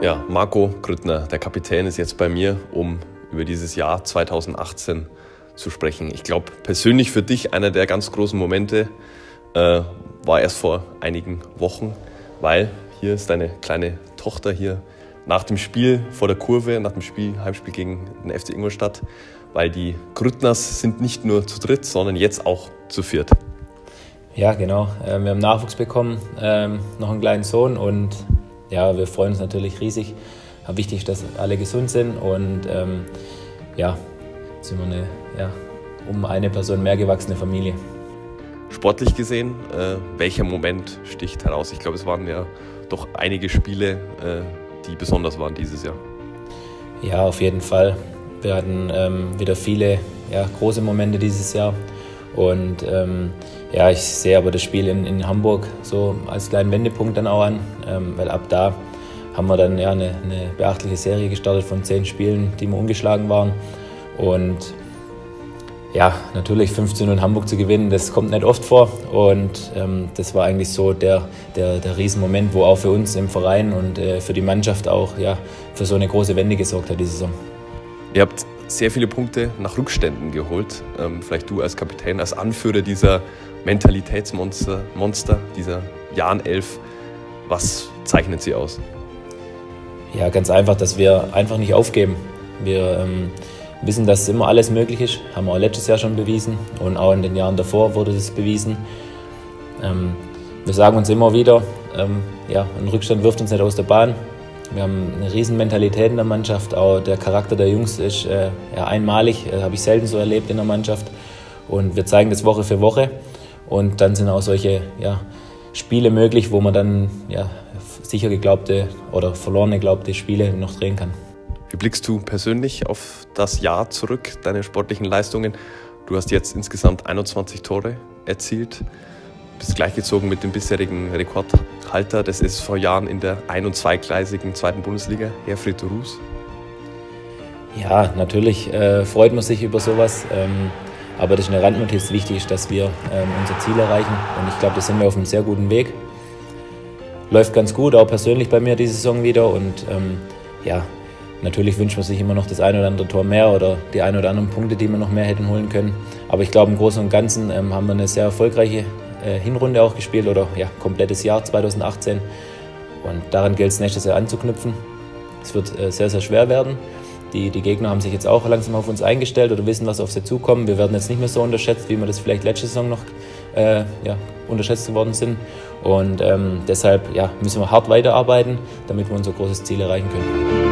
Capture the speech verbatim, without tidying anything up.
Ja, Marco Grüttner, der Kapitän, ist jetzt bei mir, um über dieses Jahr zweitausendachtzehn zu sprechen. Ich glaube, persönlich für dich einer der ganz großen Momente äh, war erst vor einigen Wochen, weil hier ist deine kleine Tochter hier nach dem Spiel vor der Kurve, nach dem Spiel, Heimspiel gegen den F C Ingolstadt, weil die Grüttners sind nicht nur zu dritt, sondern jetzt auch zu viert. Ja, genau. Wir haben Nachwuchs bekommen, noch einen kleinen Sohn und ja, wir freuen uns natürlich riesig. Wichtig, dass alle gesund sind und ähm, ja, jetzt sind wir eine ja, um eine Person mehr gewachsene Familie. Sportlich gesehen, äh, welcher Moment sticht heraus? Ich glaube, es waren ja doch einige Spiele, äh, die besonders waren dieses Jahr. Ja, auf jeden Fall. Wir hatten ähm, wieder viele ja, große Momente dieses Jahr. Und ähm, ja, ich sehe aber das Spiel in, in Hamburg so als kleinen Wendepunkt dann auch an, ähm, weil ab da haben wir dann ja eine, eine beachtliche Serie gestartet von zehn Spielen, die wir ungeschlagen waren. Und ja, natürlich fünfzehn null in Hamburg zu gewinnen, das kommt nicht oft vor. Und ähm, das war eigentlich so der, der, der Riesenmoment, wo auch für uns im Verein und äh, für die Mannschaft auch ja, für so eine große Wende gesorgt hat, diese Saison. Ihr habt sehr viele Punkte nach Rückständen geholt. Ähm, vielleicht du als Kapitän, als Anführer dieser Mentalitätsmonster, Monster, dieser Jahn-Elf. Was zeichnet sie aus? Ja, ganz einfach, dass wir einfach nicht aufgeben. Wir ähm, wissen, dass immer alles möglich ist. Haben wir auch letztes Jahr schon bewiesen und auch in den Jahren davor wurde das bewiesen. Ähm, wir sagen uns immer wieder, ähm, ja, ein Rückstand wirft uns nicht aus der Bahn. Wir haben eine riesen Mentalität in der Mannschaft, auch der Charakter der Jungs ist äh, ja, einmalig, äh, habe ich selten so erlebt in der Mannschaft. Und wir zeigen das Woche für Woche und dann sind auch solche ja, Spiele möglich, wo man dann ja, sicher geglaubte oder verlorene geglaubte Spiele noch drehen kann. Wie blickst du persönlich auf das Jahr zurück, deine sportlichen Leistungen? Du hast jetzt insgesamt einundzwanzig Tore erzielt. Bist gleichgezogen mit dem bisherigen Rekordhalter des S V Jahren in der ein- und zweigleisigen zweiten Bundesliga, Herfried Roos. Ja, natürlich äh, freut man sich über sowas, ähm, aber das ist eine Randnotiz. Wichtig ist, dass wir ähm, unser Ziel erreichen und ich glaube, da sind wir auf einem sehr guten Weg. Läuft ganz gut, auch persönlich bei mir diese Saison wieder und ähm, ja, natürlich wünscht man sich immer noch das ein oder andere Tor mehr oder die ein oder anderen Punkte, die wir noch mehr hätten holen können. Aber ich glaube, im Großen und Ganzen ähm, haben wir eine sehr erfolgreiche Hinrunde auch gespielt oder ja, komplettes Jahr zweitausendachtzehn und daran gilt es nächstes Jahr anzuknüpfen. Es wird äh, sehr, sehr schwer werden. Die, die Gegner haben sich jetzt auch langsam auf uns eingestellt oder wissen, was auf sie zukommt. Wir werden jetzt nicht mehr so unterschätzt, wie wir das vielleicht letzte Saison noch äh, ja, unterschätzt geworden sind und ähm, deshalb ja, müssen wir hart weiterarbeiten, damit wir unser großes Ziel erreichen können.